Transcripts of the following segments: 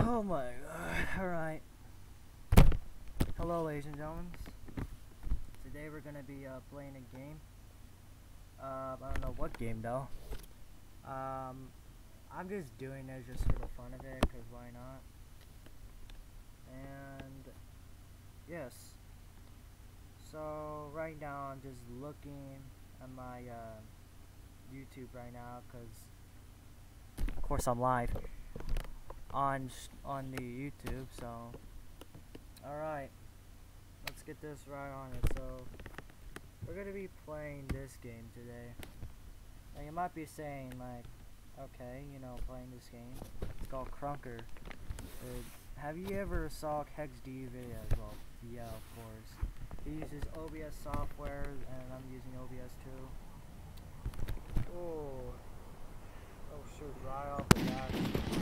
Oh my god. Alright. Hello, ladies and gentlemen. Today we're gonna be playing a game. I don't know what game though. I'm just doing it just for the fun of it, because why not? And yes. So right now I'm just looking at my YouTube right now, because of course I'm live on the YouTube. So alright, let's get this right on it. So we're gonna be playing this game today. Now you might be saying like, okay, you know, playing this game, it's called Krunker. Have you ever saw KexD videos? Well, yeah, of course. He uses OBS software, and I'm using OBS too. Oh shoot, right off the bat.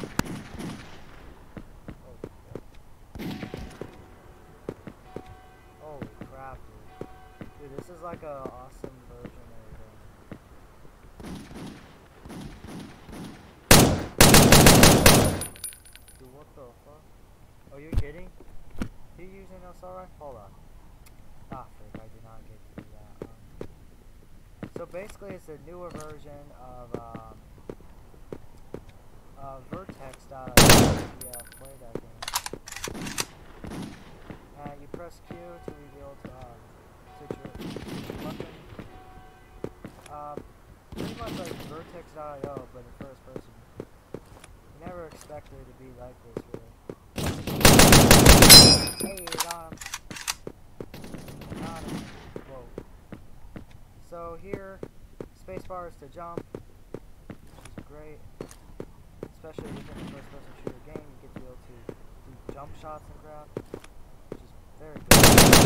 Holy crap, dude. Dude, this is like a awesome version of dude, what the fuck? Oh, you kidding? You using SRI? Hold on. Ah, frick, I did not get to do that. So basically, it's a newer version of Vertex style. Yeah, play that game. And you press Q to reveal switch your weapon. Pretty much like Vertex.io, but in first person. You never expected it to be like this, really. Hey, got him. Got him. Whoa. So here, spacebar is to jump, which is great. Especially within the first person shooter game, you get to be able to do jump shots and crap, which is very good.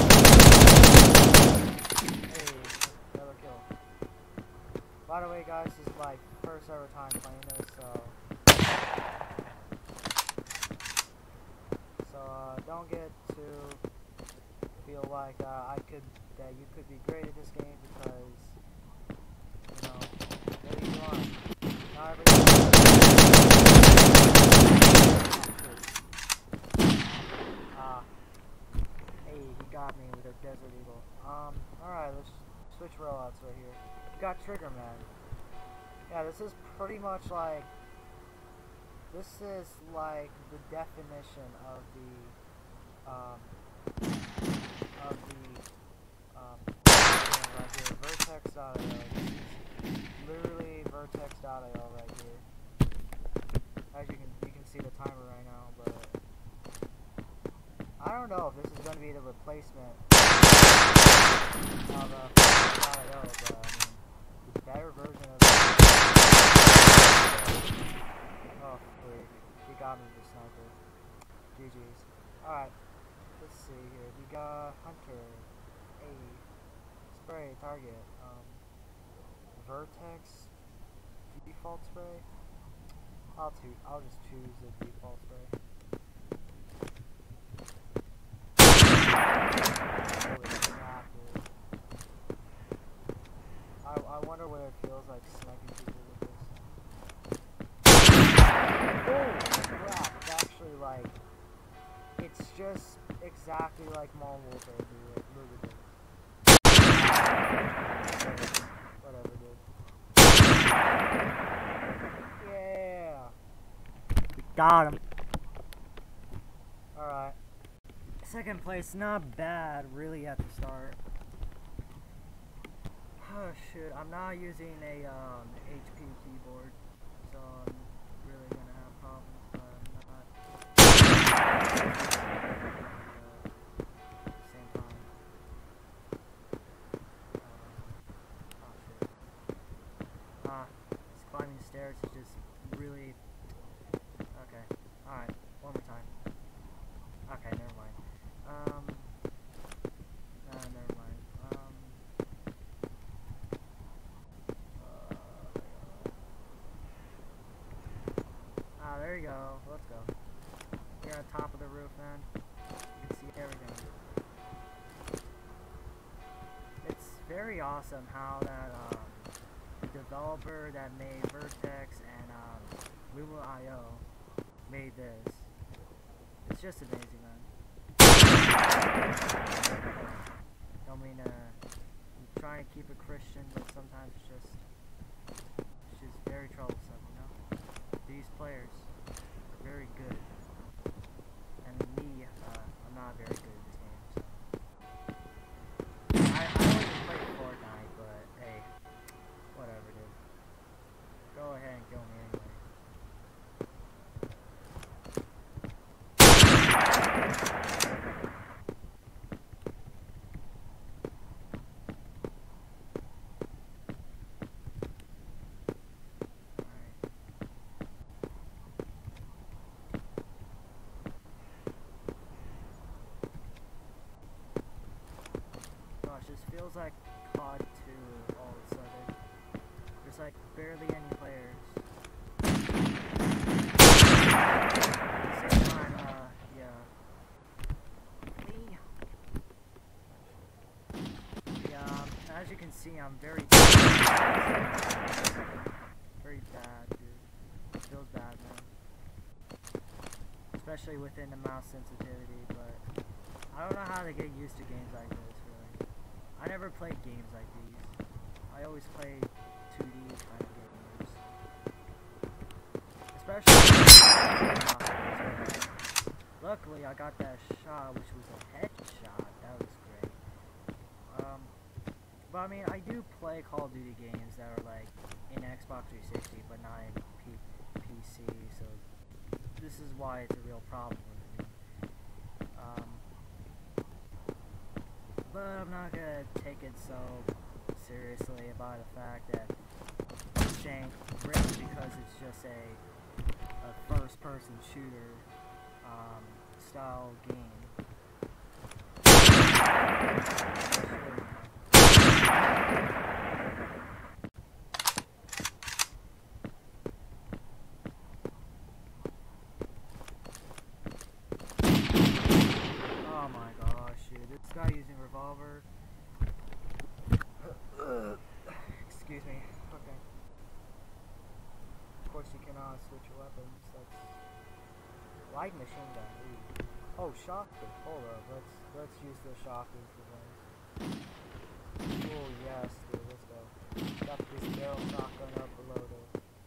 Hey, another kill. By the way guys, this is my first ever time playing this, so don't get to feel like that you could be great at this game, because you know, maybe you are. Not everything. Hey, he got me with a Desert Eagle. Alright, let's switch rollouts right here. We got Trigger Man. Yeah, this is pretty much like, this is like the definition of the right here, Vertex.io. Literally Vertex.io right here. As you can see the timer right now, but I don't know if this is going to be the replacement of Vertex.io, but I mean, the better version of it. Oh, freak. He got me with the sniper. GG's. Alright, let's see here. We got Hunter. Spray, target. Vertex. Default spray. I'll just choose the default spray. Holy crap, dude. I wonder what it feels like sniping people with this. Holy crap, it's actually like, it's just exactly like Modern Warfare, dude. Look at this. Whatever, dude. Yeah. Got him. Alright. Second place, not bad, really, at the start. Oh, shoot. I'm not using a HP keyboard, so I'm really gonna have problems, but I'm not. Same time. Oh, shit. This climbing stairs is just really. Okay. Alright. One more time. Okay, never mind. Never mind. There you go. Let's go. You're on top of the roof, man. You can see everything. It's very awesome how that, developer that made Vertex and Luma.io made this. It's just amazing, man. Don't mean to. I'm trying to keep it Christian, but sometimes it's just very troublesome, you know? These players are very good. And me, I'm not very good at this game, so. I always play Fortnite, but hey, whatever, dude. Go ahead and kill me anyway. Just feels like COD 2 all of a sudden. There's like barely any players. At the same time, yeah. As you can see, I'm very bad, dude. It feels bad, man. Especially within the mouse sensitivity, but I don't know how to get used to games like this. I never played games like these. I always play 2D kind of games. Especially luckily I got that shot, which was a headshot. That was great. But I mean, I do play Call of Duty games that are like in Xbox 360, but not in PC, so this is why it's a real problem with me. But I'm not gonna take it so seriously about the fact that I'm saying great because it's just a first-person shooter style game. Oh my gosh, dude. This guy using revolver. Excuse me. Okay. Of course you cannot switch your weapons. That's light machine gun. Ooh. Oh, shotgun. Hold up. Let's use the shotgun for things. Oh yes, dude. Let's go. Got this barrel shotgun up loaded.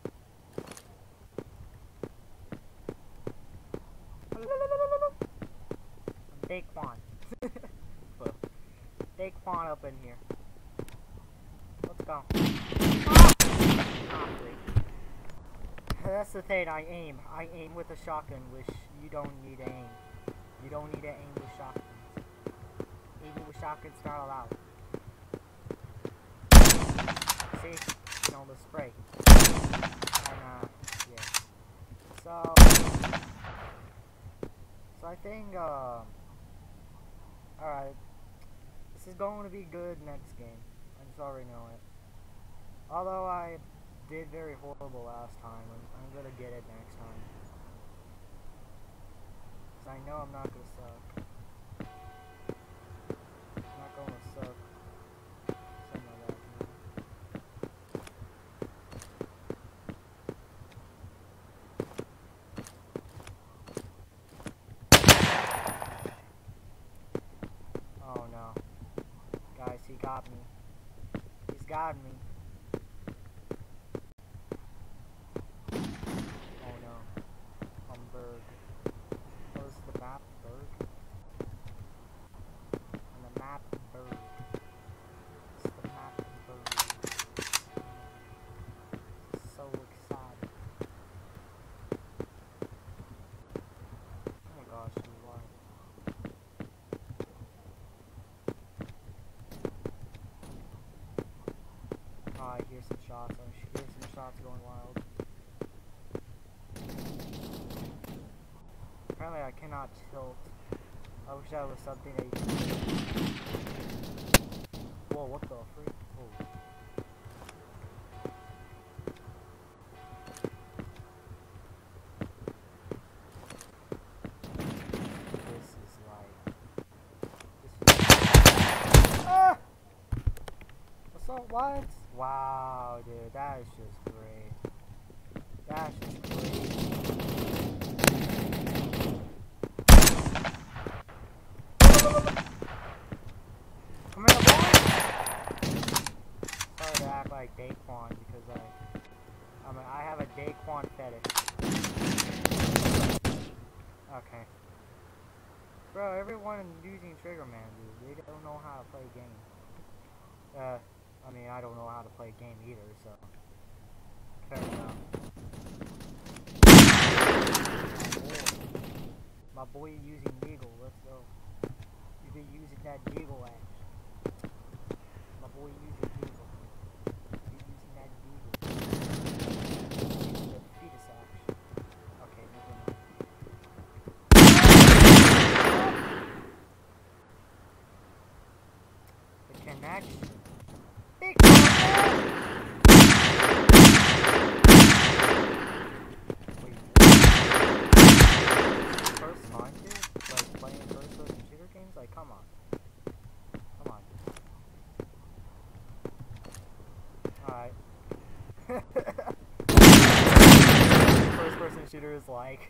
Take one. Take one up in here. Let's go. That's the thing, I aim with a shotgun, which you don't need to aim. You don't need to aim with shotguns. Aiming with shotguns not allowed. See? You know, the spray. And, yeah. So I think, alright. This is going to be good next game. I just already know it. Although I did very horrible last time, I'm gonna get it next time. Cause I know I'm not gonna suck. I'm not gonna suck. Something like that, Oh no. Guys, he got me. He's got me. Oh no. Berg. What is the map? Berg? On the map, Berg. It's the map, Berg. So excited. Oh my gosh, you are. Oh, I hear some shots. I hear some shots going wild. Apparently I cannot tilt. I wish that was something that you could do. Whoa, what the freak? Oh. This is like... Ah! Assault, what? Wow, dude, that is just great. That's just great. Okay. Bro, everyone using Trigger Man, dude. They don't know how to play a game. I mean, I don't know how to play a game either, so... Fair enough. My boy using Deagle, let's go. You be using that Deagle axe. My boy using Deagle. You using that Deagle. Using the fetus axe. Okay, never mind. The connection. Big first time, dude? Like playing first-person shooter games? Like, come on. Come on. Alright. First-person shooter is like...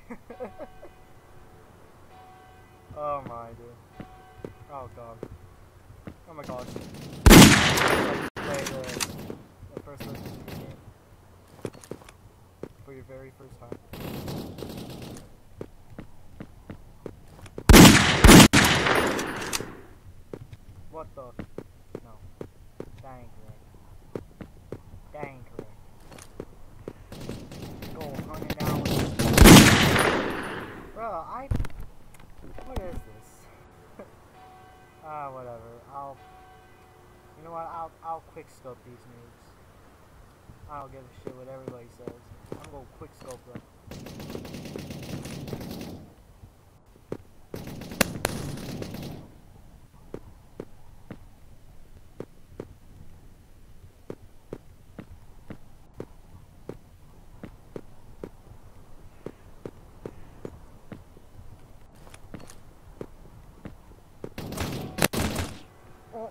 oh my, dude. Oh god. Oh my gosh. Like, play the first-person shooter game. For your very first time. What the? No. That ain't correct. That ain't correct. Go hunting down with bro, what is this? Whatever. You know what? I'll quick scope these noobs. I don't give a shit what everybody says. I'm gonna quick scope them. Oh.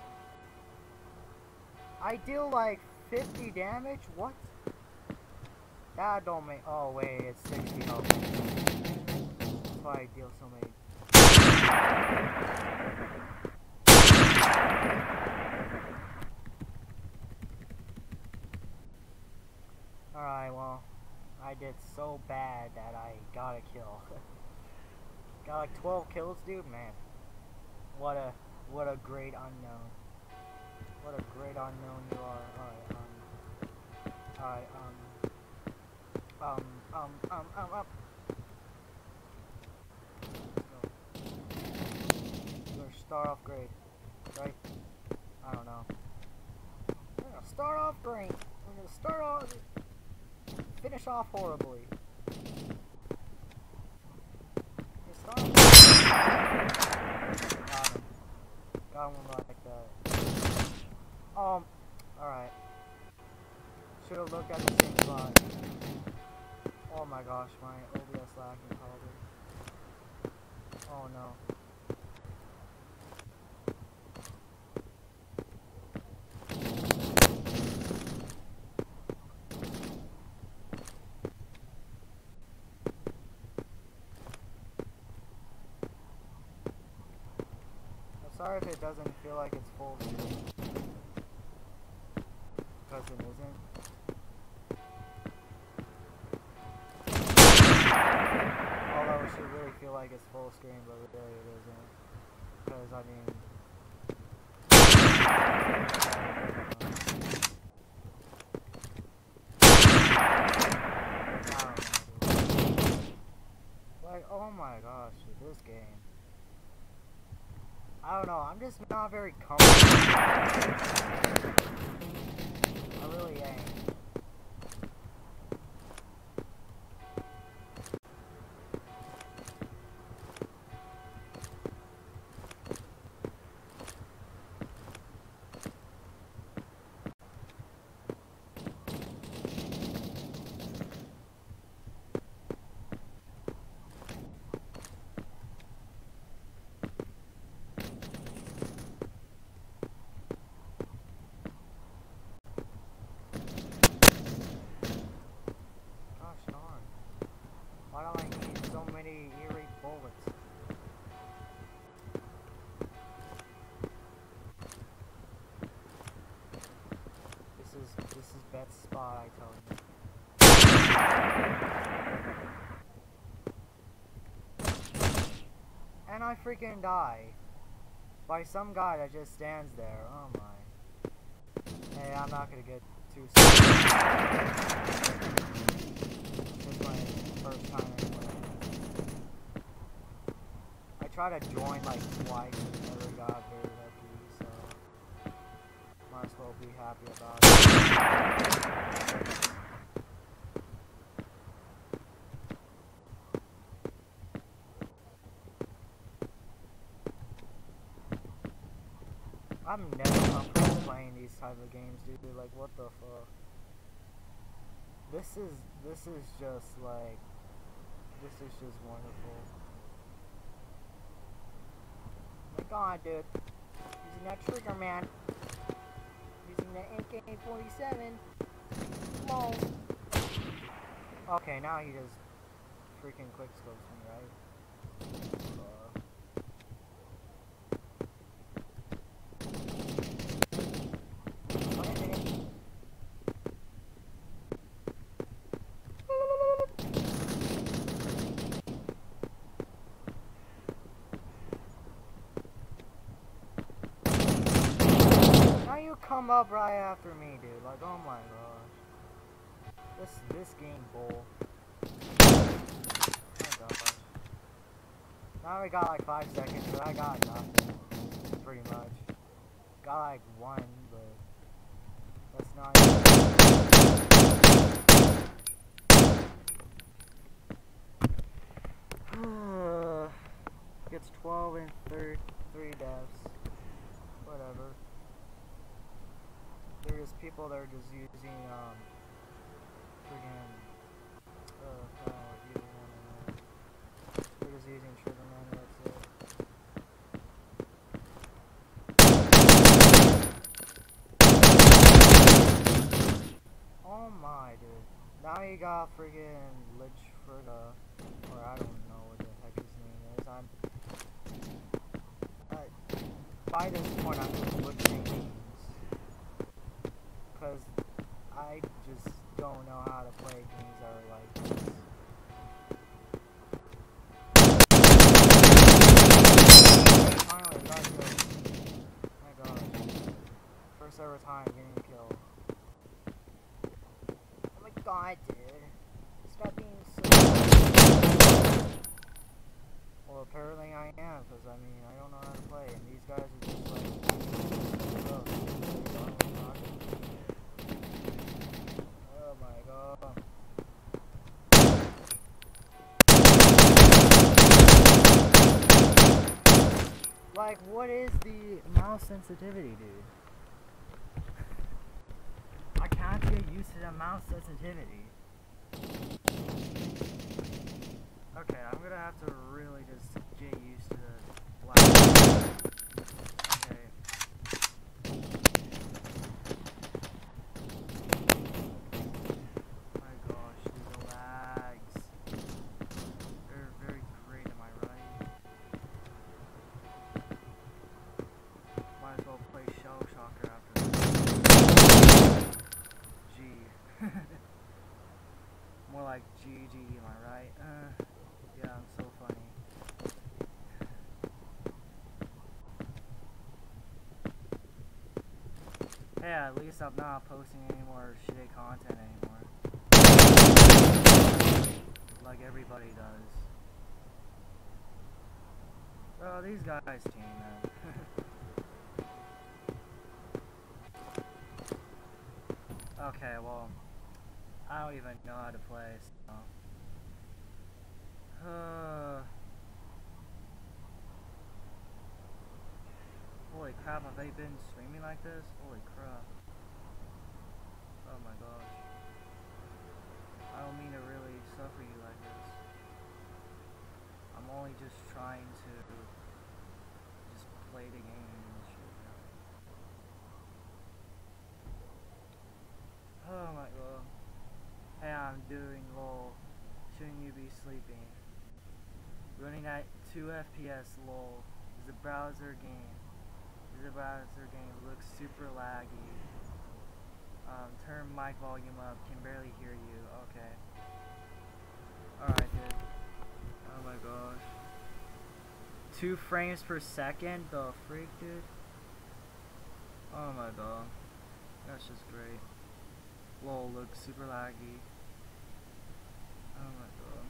I deal like 50 damage? What? That don't make. Oh wait, it's 60 health. That's why I deal so many. Alright, well, I did so bad that I got a kill. Got like 12 kills, dude. Man, what a great unknown. What a great unknown you are. Alright, You're gonna start off great, right? I don't know. We're gonna start off great. We're gonna start off, finish off horribly. Got him. Got one like that. Alright. Should have looked at the same spot. Oh my gosh, my OBS lagging probably. Oh no. I'm sorry if it doesn't feel like it's full screen. Because it isn't. Although it should really feel like it's full screen, but really it isn't. Because, I mean... like, oh my gosh, dude, this game. I don't know, I'm just not very comfortable. I really ain't. freaking die by some guy that just stands there. Oh my. Hey, I'm not gonna get too serious. This is my first time anyway. I tried to join like twice and never got very lucky, so might as well be happy about it. I'm never comfortable playing these type of games, dude. Like, what the fuck? This is just like, this is just wonderful. Oh my god, dude. Using that trigger, man. Using the AK-47. Lol. Okay, now he just freaking quickscopes me, right? Come up right after me, dude. Like, oh my gosh. This game bull. Oh my gosh. Now we got like 5 seconds, but I got nothing. Pretty much. Got like 1, but that's not even. Gets 12 and 3 deaths. Whatever. There's people that are just using, friggin', they're just using trigger man, that's it. Oh my, dude. Now you got friggin' Lich Frigga, or I don't know what the heck his name is. By this point, I'm just butchering names. Because I just don't know how to play games that are like this. Finally, got killed. Oh my gosh. First ever time getting killed. Oh my god, dude. Stop being so... Well, apparently I am, because I mean, I don't know how to play, and these guys are just like... Oh my god. Like, what is the mouse sensitivity, dude? I can't get used to the mouse sensitivity. Okay, I'm gonna have to really just get used to the black. Okay. More like GG, am I right? Yeah, I'm so funny. Hey, at least I'm not posting any more shitty content anymore. Like everybody does. Oh, these guys team, man. Okay, well, I don't even know how to play, so... Holy crap, have they been streaming like this? Holy crap. Oh my gosh. I don't mean to really suffer you like this. I'm only just trying to just play the game and shit. Oh my god. Hey, I'm doing lol. Shouldn't you be sleeping? Running at 2 FPS lol. Is a browser game. Looks super laggy. Turn mic volume up. Can barely hear you. Okay. Alright, dude. Oh my gosh. 2 frames per second? The freak, dude? Oh my god. That's just great. Lol, looks super laggy. Oh my god.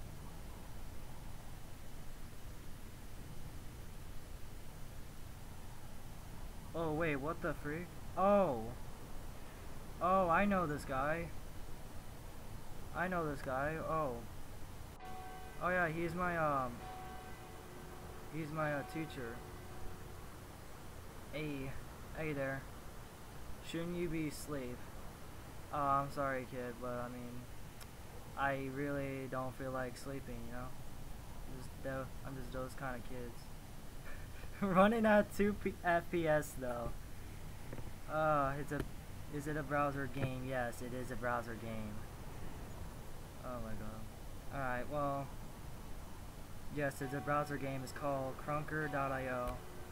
Oh wait, what the freak? Oh. Oh, I know this guy. I know this guy. Oh. Oh yeah, he's my teacher. Hey there. Shouldn't you be asleep? Oh, I'm sorry, kid, but I mean, I really don't feel like sleeping, you know? I'm just those kind of kids. Running at 2 FPS though. Is it a browser game? Yes, it is a browser game. Oh my god. Alright, well, yes, it's a browser game. It's called Krunker.io.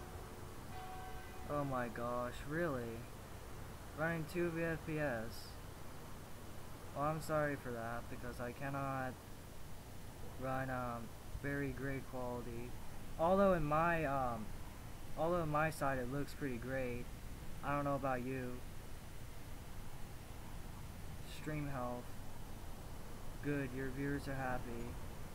Oh my gosh, really? Running 2 FPS. Well, I'm sorry for that, because I cannot run very great quality. Although in my side it looks pretty great. I don't know about you. Stream health. Good, your viewers are happy.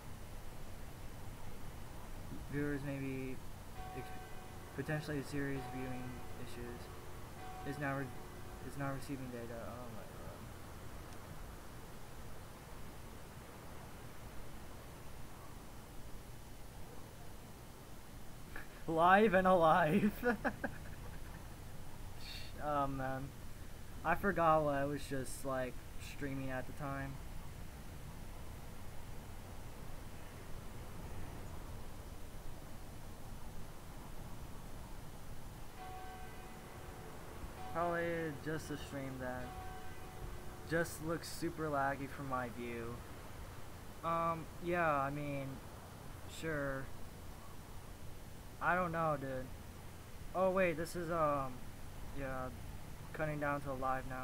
Viewers may be potentially serious viewing issues. Is now receiving data. Oh my god. Live and alive. Oh man, I forgot what I was just like streaming at the time. Probably just a stream that just looks super laggy from my view. Yeah, I mean, sure. I don't know, dude. Oh wait, this is yeah, cutting down to live now.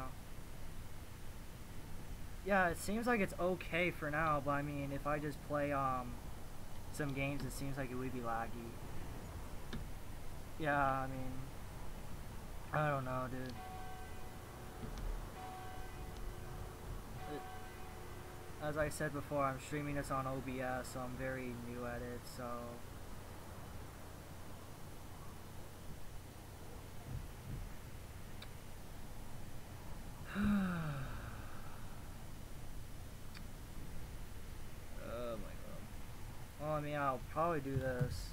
Yeah, it seems like it's okay for now, but I mean, if I just play some games, it seems like it would be laggy. Yeah, I mean, I don't know, dude. As I said before, I'm streaming this on OBS, so I'm very new at it, so... Oh my god. Well, I mean, I'll probably do this.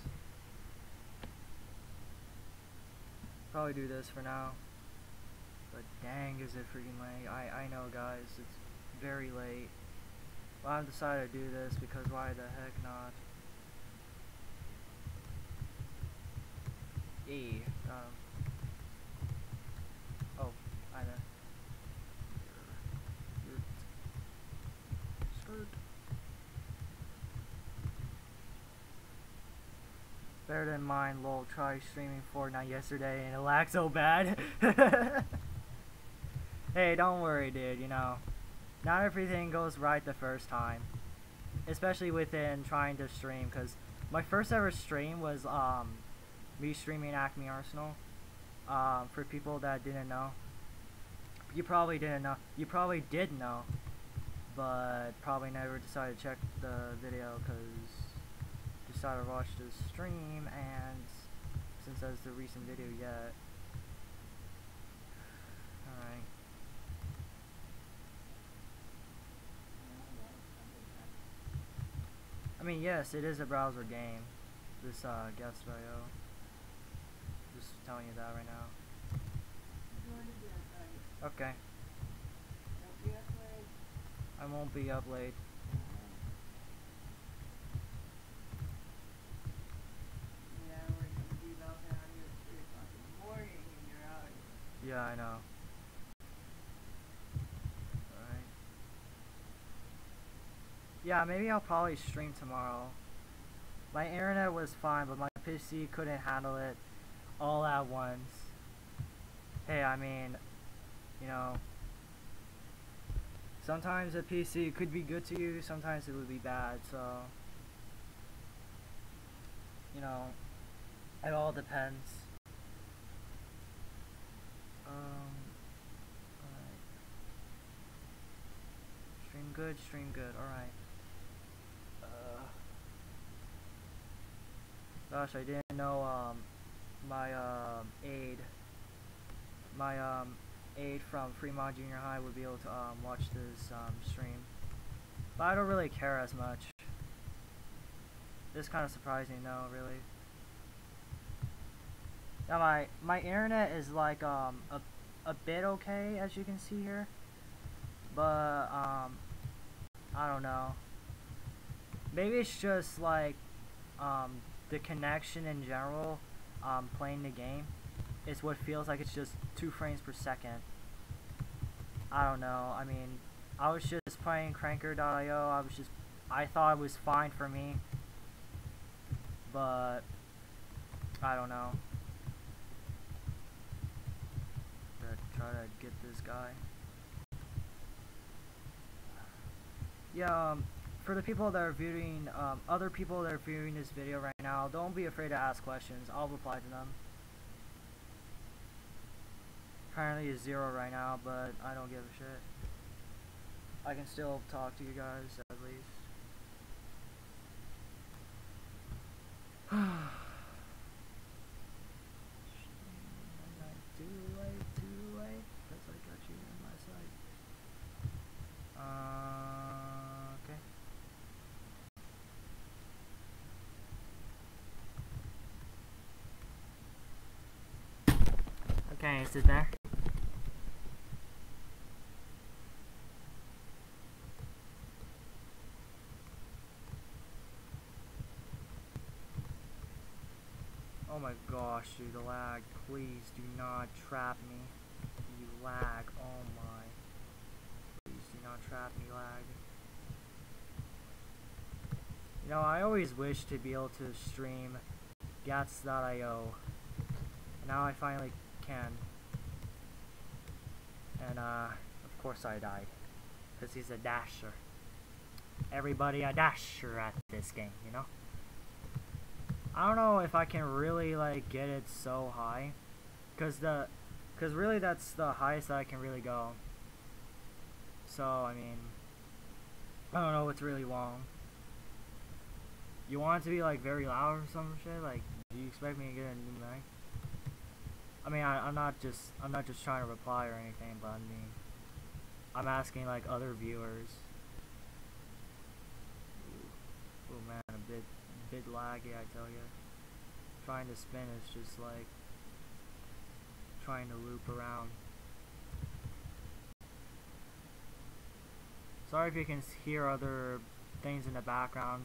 Probably do this for now. But dang, is it freaking late. I know, guys, it's very late. Well, I've decided to do this because why the heck not? Yay. Oh, hi there. Skirt. Better than mine, lol. Try streaming Fortnite yesterday and it lagged so bad. Hey, don't worry, dude, you know. Not everything goes right the first time. Especially within trying to stream, because my first ever stream was me streaming Acme Arsenal. For people that didn't know. You probably didn't know. You probably did know. But probably never decided to check the video because decided to watch the stream, and since that's the recent video yet. Alright. I mean, yes, it is a browser game. This Guest.io. Just telling you that right now. Okay. I won't be up late. Yeah, I know. Alright. Yeah, maybe I'll probably stream tomorrow. My internet was fine, but my PC couldn't handle it all at once. Hey, I mean, you know, sometimes a PC could be good to you, sometimes it would be bad, so... you know, it all depends. Alright. Stream good, alright. Gosh, I didn't know, my, aide from Fremont Junior High would be able to, watch this, stream. But I don't really care as much. It's kind of surprising, though, really. Yeah, my internet is like, a bit okay, as you can see here. But, I don't know. Maybe it's just, like, the connection in general, playing the game, is what feels like it's just 2 frames per second. I don't know. I mean, I was just playing Cranker.io. I thought it was fine for me, but I don't know. Gonna try to get this guy. Yeah. For the people that are viewing, other people that are viewing this video right now, don't be afraid to ask questions. I'll reply to them. Currently it's 0 right now, but I don't give a shit. I can still talk to you guys, at least. Too late, because I got you in my sight. Okay. Okay, is it there? Oh my gosh, dude, the lag. Please do not trap me. You lag. Oh my. Please do not trap me, lag. You know, I always wished to be able to stream Gats.io. Now I finally can. And, of course I died. Because he's a dasher. Everybody a dasher at this game, you know? I don't know if I can really, like, get it so high. Because really that's the highest that I can really go. So, I mean, I don't know what's really wrong. You want it to be, like, very loud or some shit? Like, do you expect me to get a new mic? I mean, I'm not just trying to reply or anything, but I mean, I'm asking, like, other viewers. Oh man, a bit laggy, I tell you. Trying to spin is just like trying to loop around. Sorry if you can hear other things in the background.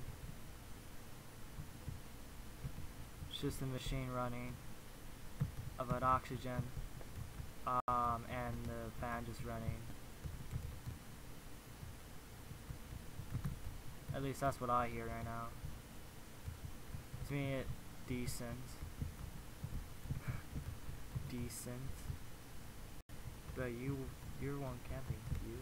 It's just the machine running of an oxygen, and the fan just running. At least that's what I hear right now. To me, it's decent. Decent. But you're one camping.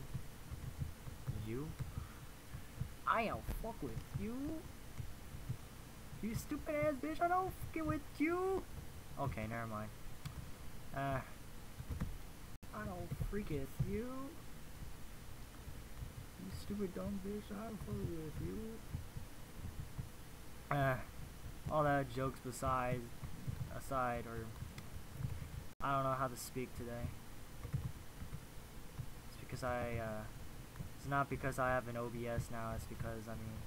You? I don't fuck with you. You stupid ass bitch, I don't fuck with you. Okay, never mind. I don't freak with you. You stupid dumb bitch, I don't fuck with you. All that jokes aside, or I don't know how to speak today. It's because it's not because I have an OBS now, it's because, I mean,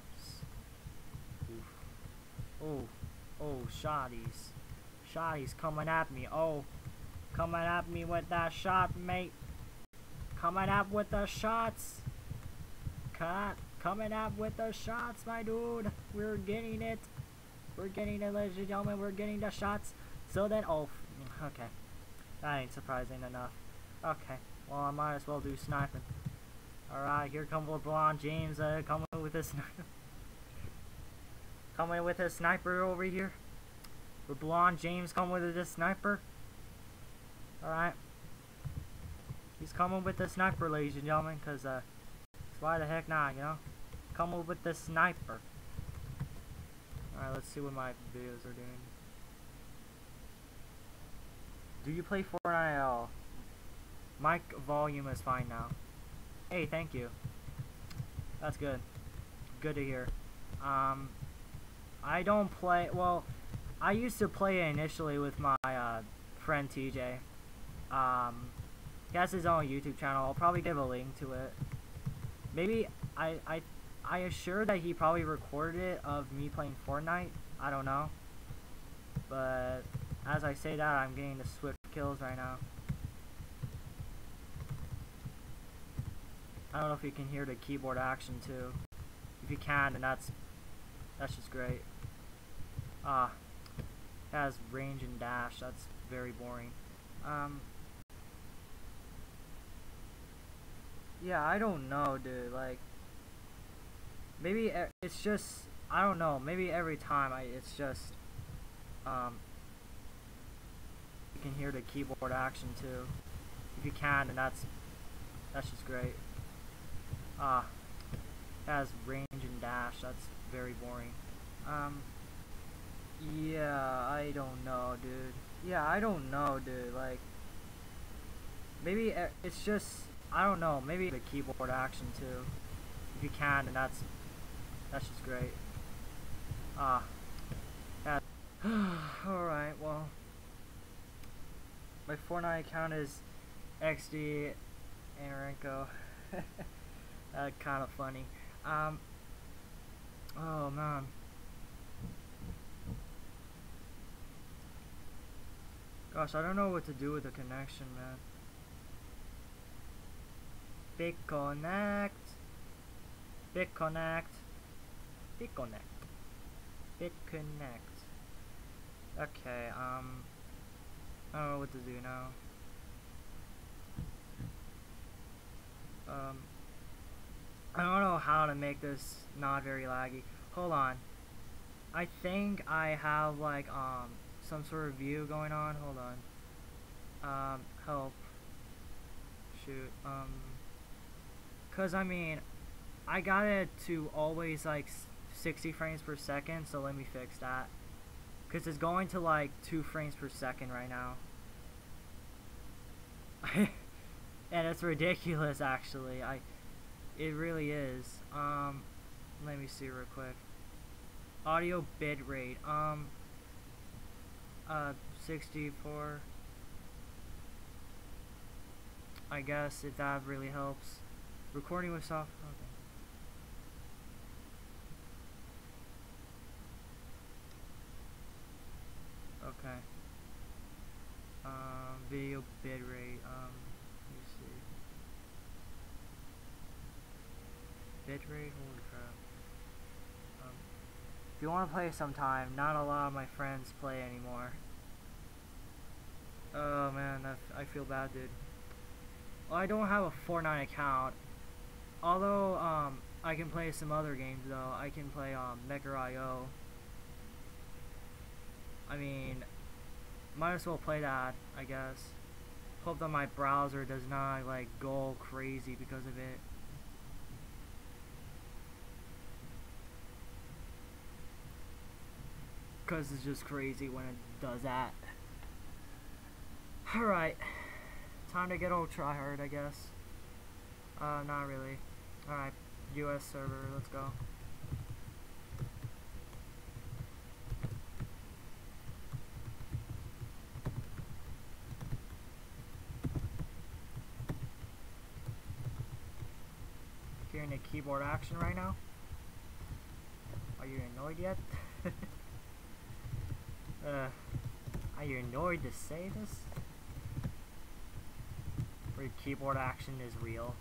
oh, shotties. Shotties coming at me, coming at me with that shot, mate. Coming up with the shots. Coming up with the shots, my dude. We're getting it. We're getting it, ladies and gentlemen. We're getting the shots. So then, okay. That ain't surprising enough. Okay, well, I might as well do sniping. Alright, here comes LeBron James, coming with his sniper. Coming with his sniper over here. LeBron James coming with this sniper. Alright. He's coming with the sniper, ladies and gentlemen, because, why the heck not, you know? Coming with the sniper. Alright, let's see what my videos are doing. Do you play Fortnite at all? Mic volume is fine now. Hey, thank you. That's good. Good to hear. I don't play, well, I used to play initially with my friend TJ. He has his own YouTube channel. I'll probably give a link to it. Maybe I assure that he probably recorded it of me playing Fortnite. I don't know. But as I say that, I'm getting the swift kills right now. I don't know if you can hear the keyboard action too. If you can, then that's just great. It has range and dash. That's very boring. Yeah, I don't know, dude. Like, maybe it's just, I don't know. Maybe every time it's just, you can hear the keyboard action too. If you can, then that's just great. It has range and dash. That's very boring. Yeah, I don't know, dude. Yeah, I don't know, dude. Like, maybe it's just, I don't know. Maybe the keyboard action too. If you can, then that's just great. Alright, well, my Fortnite account is XD Anarenko. Kind of funny. Oh man. Gosh, I don't know what to do with the connection, man. BitConnect. BitConnect. BitConnect. BitConnect. Okay, I don't know what to do now. I don't know how to make this not very laggy. Hold on. I think I have like some sort of view going on. Hold on. Help. Shoot. Cause I mean, I got it to always like 60 frames per second, so let me fix that. Cause it's going to like 2 frames per second right now. And it's ridiculous actually. It really is. Let me see real quick. Audio bit rate. 64. I guess if that really helps. Recording with soft. Okay. Okay. Video bit rate. Let me see. Bit rate. Holy crap. If you want to play sometime, not a lot of my friends play anymore. Oh man, I feel bad, dude. Well, I don't have a Fortnite account. Although, I can play some other games though. I can play, Mechar.io. I mean, might as well play that, I guess. Hope that my browser does not, like, go crazy because of it. Because it's just crazy when it does that. Alright. Time to get old tryhard, I guess. Not really. Alright, US server, let's go. Hearing the keyboard action right now? Are you annoyed yet? Are you annoyed to say this? Or your keyboard action is real?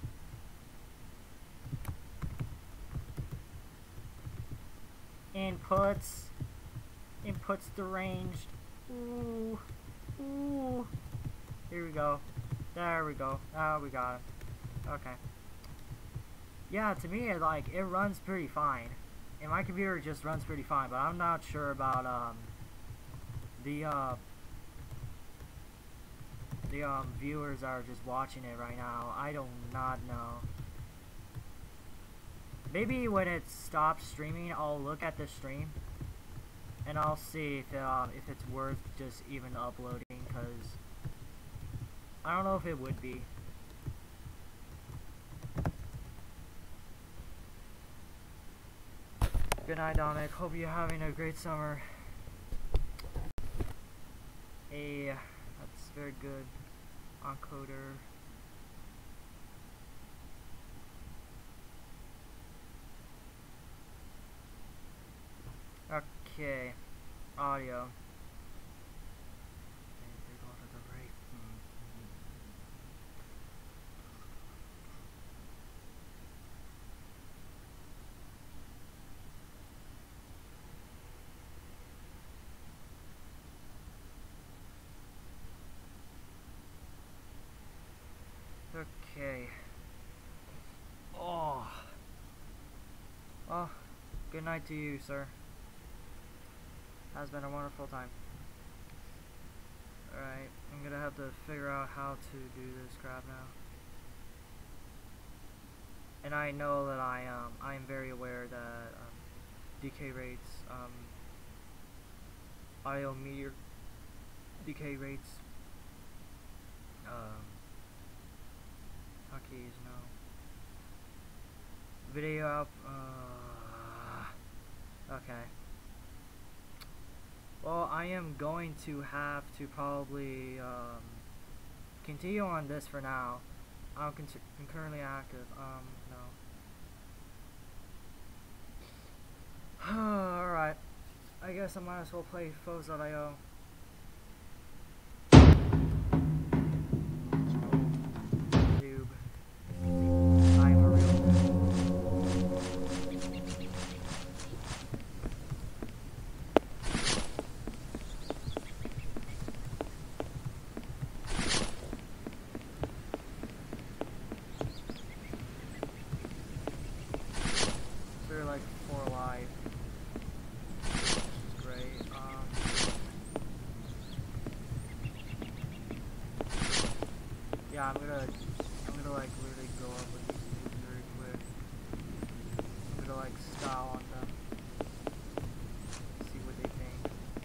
Inputs deranged. Ooh, ooh. Here we go. There we go. Oh, we got it. Okay. Yeah, to me, it runs pretty fine. And my computer just runs pretty fine, but I'm not sure about the viewers that are just watching it right now. I do not know. Maybe when it stops streaming, I'll look at the stream and I'll see if it's worth just even uploading, cause I don't know if it would be. Good night, Dominic. Hope you're having a great summer. Hey, that's very good. Encoder. Okay, audio. Okay. Oh. Oh. Good night to you, sir. Has been a wonderful time. Alright, I'm gonna have to figure out how to do this crap now. And I know that I am very aware that decay rates, audio meter decay rates, hotkeys, no. Video up, okay. Well, I am going to have to probably continue on this for now. I'm currently active. No. Alright. I guess I might as well play Foes.io. Noob. I'm a real They're like 4 alive. Which is great. Yeah, I'm gonna like literally go up with these dudes very quick. I'm gonna like style on them. See what they think.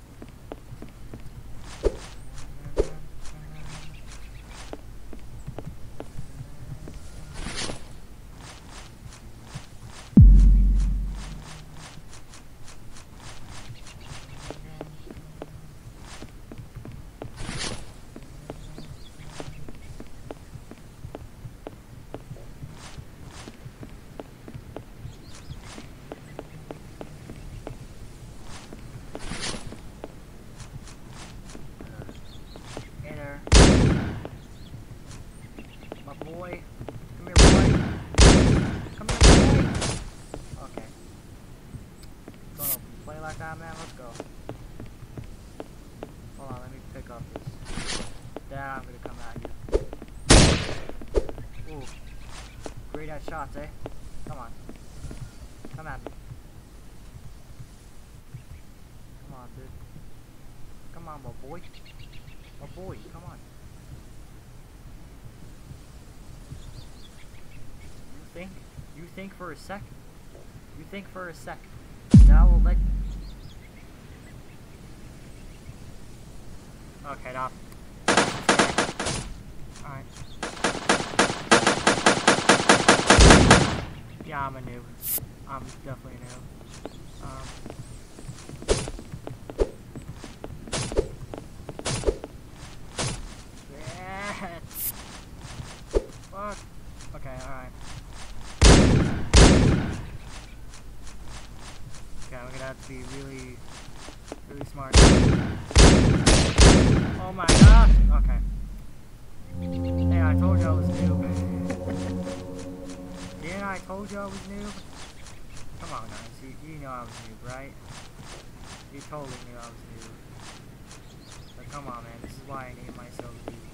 Boy, come here, boy. Come here, boy. Okay. Gonna play like that, man. Let's go. Hold on, let me pick up this. Then I'm gonna come at you. Ooh, great at shots, eh? Come on, come at me. Come on, dude. Come on, my boy. My boy, come on. You think for a sec. You think for a sec. Now we'll let. Okay, now. Alright. Yeah, I'm a noob. I'm definitely a noob. Yeah. Fuck. Okay, alright. Okay, I'm gonna have to be really smart. Oh my god! Okay. Hey, I told you I was noob. Didn't I told you I was noob? Come on, guys. You know I was noob, right? You totally knew I was noob. But come on, man. This is why I named myself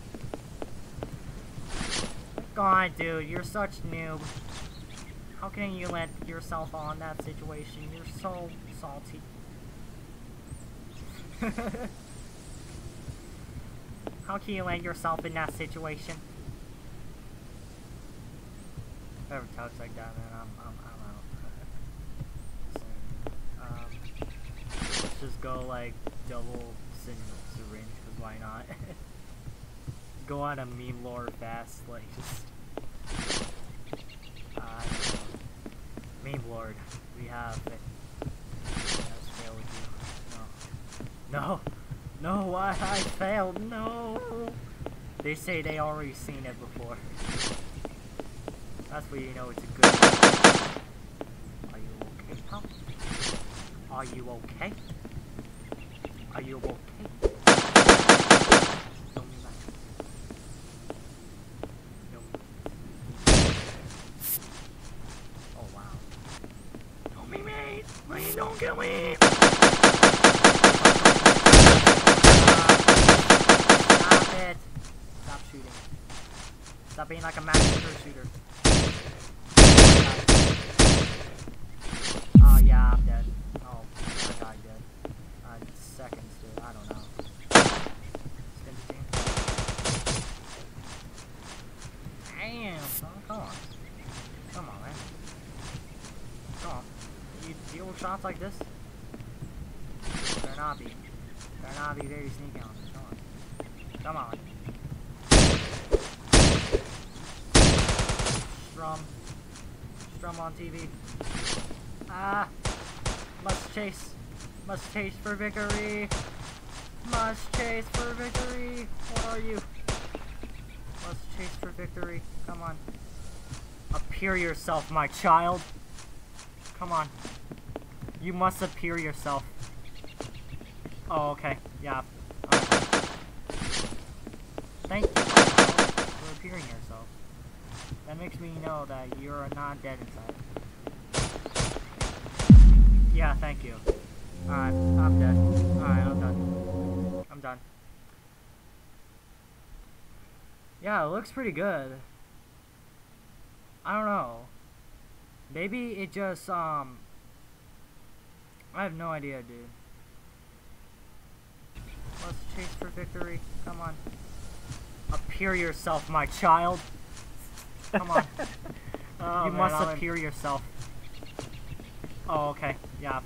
noob. Come on, dude. You're such noob. How can you let yourself on that situation? You're so salty. How can you let yourself in that situation? If I ever touch like that, man, I'm out. So, let's just go like double syringe, cause why not? Go on a meme lore fast, like just meme lord. We have it. Let's fail with you. No, no, why I failed? No. They say they already seen it before. That's when you know it's a good one. Are you okay, pal? Are you okay? Are you okay? Don't be mad. Oh wow. Don't be mean! Please don't kill me! Stop it! Stop shooting. Stop being like a massacre shooter. Oh yeah, I'm dead. Oh, I died dead. Seconds, dude. I don't know. Damn, son. Come on. Come on, man. Come on. You deal with shots like this? Better not be. Better not be very sneaky on this. Come on. Come on. Strum on TV. Ah! Must chase. Must chase for victory. Must chase for victory. What are you? Must chase for victory. Come on. Appear yourself, my child. Come on. You must appear yourself. Oh, okay. Yeah. Thank you for appearing yourself. That makes me know that you're not dead inside. Yeah, thank you. Alright, I'm dead. Alright, I'm done. I'm done. Yeah, it looks pretty good. I don't know. Maybe it just, I have no idea, dude. Let's chase for victory. Come on. Appear yourself, my child. Come on. Oh, you man, must appear yourself. Oh, okay. Yeah.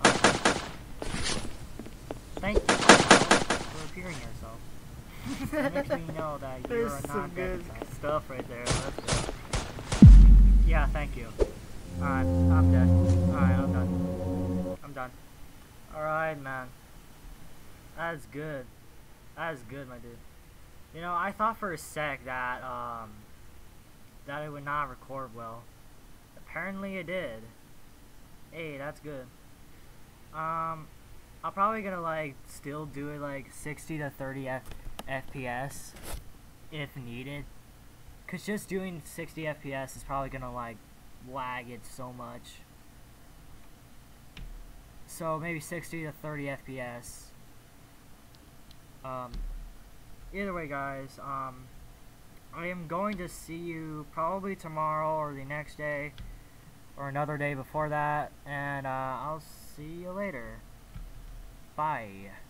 Thank you for appearing yourself. That makes me know that you're not dead inside. Stuff right there. Let's go. Yeah, thank you. Alright, I'm dead. Alright, I'm done. I'm done. Alright, man. That's good. That is good, my dude. You know, I thought for a sec that, that it would not record well. Apparently it did. Hey, that's good. I'm probably gonna, like, still do it, like, 60 to 30 FPS if needed. Cause just doing 60 FPS is probably gonna, like, lag it so much. So maybe 60 to 30 FPS. Either way, guys, I am going to see you probably tomorrow or the next day or another day before that, and I'll see you later. Bye.